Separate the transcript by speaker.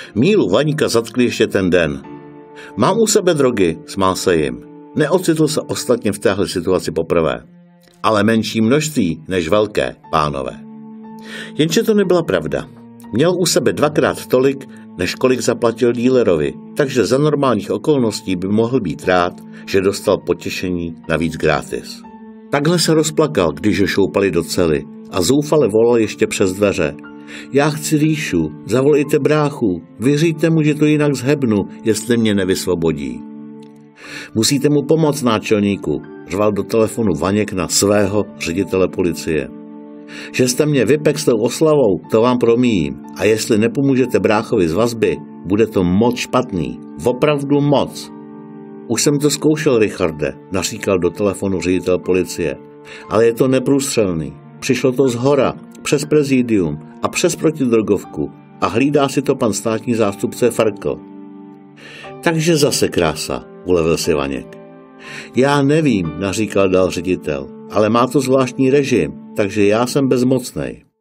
Speaker 1: Mílu Vaňka zatkli ještě ten den. Mám u sebe drogy, smál se jim. Neocitl se ostatně v téhle situaci poprvé. Ale menší množství než velké, pánové. Jenže to nebyla pravda. Měl u sebe 2krát tolik, než kolik zaplatil dílerovi, takže za normálních okolností by mohl být rád, že dostal potěšení navíc gratis. Takhle se rozplakal, když ho šoupali do cely a zoufale volal ještě přes dveře. Já chci Ríšu, zavolejte bráchu, vyříďte mu, že to jinak zhebnu, jestli mě nevysvobodí. Musíte mu pomoct, náčelníku, řval do telefonu Vaněk na svého ředitele policie. Že jste mě vypek s tou oslavou, to vám promíjím. A jestli nepomůžete bráchovi z vazby, bude to moc špatný. Opravdu moc. Už jsem to zkoušel, Richarde, naříkal do telefonu ředitel policie. Ale je to neprůstřelný. Přišlo to zhora, přes prezidium a přes protidrogovku a hlídá si to pan státní zástupce Farkl. Takže zase krása, ulevil si Vaněk. Já nevím, naříkal dál ředitel, ale má to zvláštní režim, takže já jsem bezmocnej.